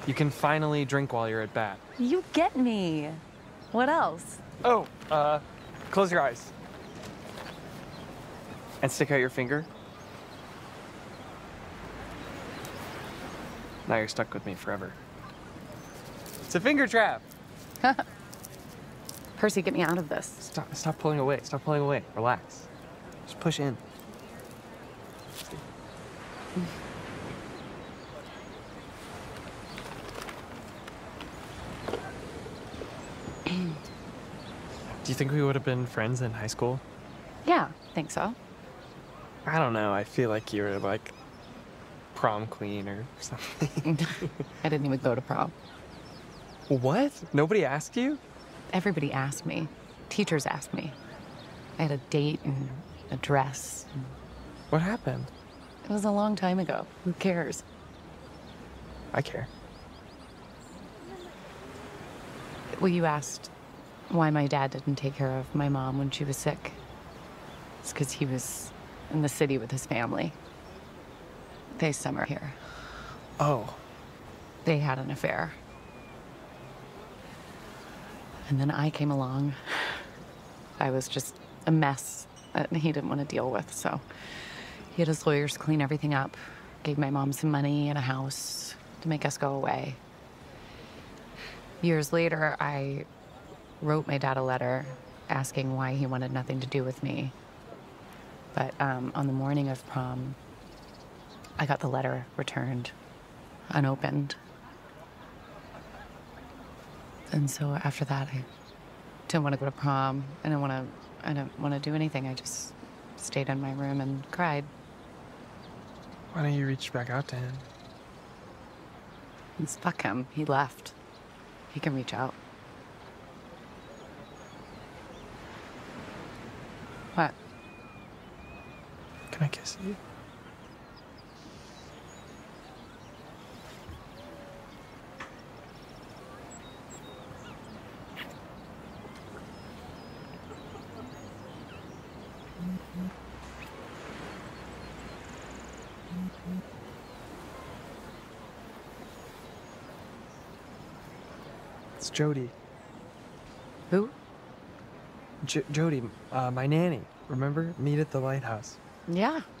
You can finally drink while you're at bat. You get me. What else? Oh, close your eyes. And stick out your finger. Now you're stuck with me forever. It's a finger trap. Percy, get me out of this. Stop pulling away. Stop pulling away. Relax. Just push in. Do you think we would have been friends in high school? Yeah, think so. I don't know. I feel like you were like prom queen or something. I didn't even go to prom. What? Nobody asked you? Everybody asked me. Teachers asked me. I had a date and a dress. What happened? It was a long time ago. Who cares? I care. Well, you asked why my dad didn't take care of my mom when she was sick. It's because he was in the city with his family. They summer here. Oh. They had an affair. And then I came along. I was just a mess that he didn't want to deal with, so he had his lawyers clean everything up, gave my mom some money and a house to make us go away. Years later, I wrote my dad a letter asking why he wanted nothing to do with me. But on the morning of prom, I got the letter returned, unopened. And so after that, I didn't want to go to prom. I didn't want to do anything. I just stayed in my room and cried. Why don't you reach back out to him? And fuck him. He left. He can reach out. What? Can I kiss you? It's Jody. Who? Jody, my nanny. Remember? Meet at the lighthouse. Yeah,